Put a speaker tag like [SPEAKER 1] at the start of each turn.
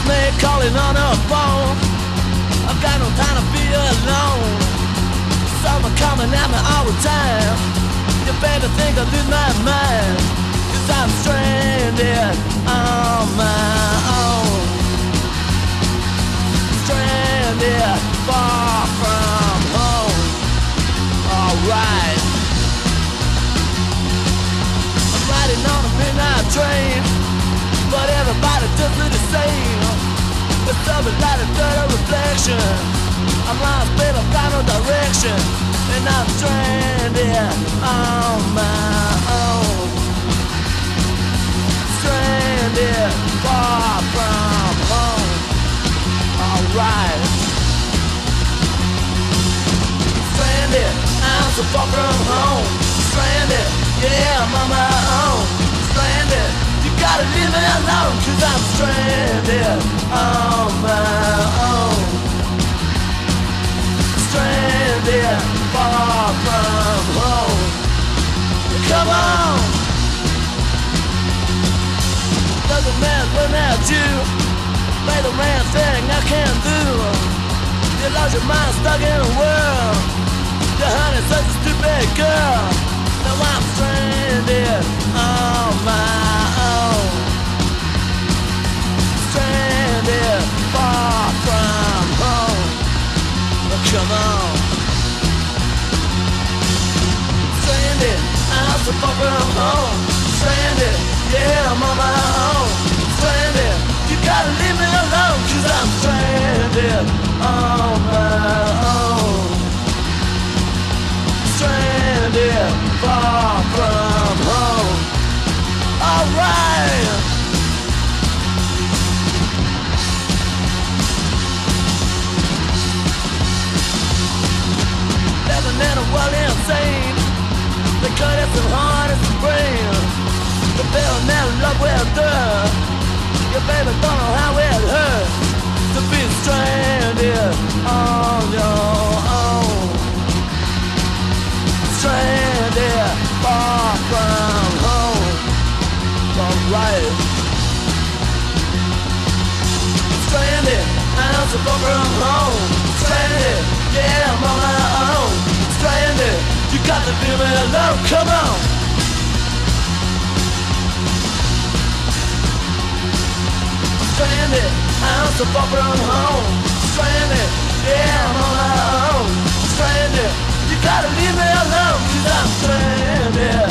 [SPEAKER 1] maid calling on her phone. I've got no time to be alone. Someone coming at me all the time. You better think I lose my mind, 'cause I'm stranded on my own. Stranded far from home. Alright, I'm riding on a midnight train, but everybody just look the same. There's something like a dirty reflection. I'm lost, babe, I've got no direction, and I'm stranded on my own. Stranded far from home. Alright, stranded, I'm so far from home. Stranded, yeah, I'm on my own. Stranded, you gotta leave me alone, 'cause I'm stranded on my own. Stranded far from home. Come on, doesn't matter when at you. Play the man thing I can't do. You lost your mind stuck in a world. Your honey's such a stupid girl. Now I'm stranded on my own. Stranded far from home. Come on. Stranded, I'm so far from home. Stranded, yeah, I'm on my own. Stranded, you gotta leave me alone, 'cause I'm stranded on my own. Stranded far from home. Alright, living in a world insane, because it's so hard as the brain. The bill never love with her. Your baby don't know how it hurts to be stranded on your own. Stranded far from home. Alright, stranded, I'm so far from home. Stranded, yeah, I'm on my own. Stranded, you got to leave me alone, come on. Stranded, I'm so far from home. Stranded, yeah, I'm on my own. Stranded, you gotta leave me alone, 'cause I'm stranded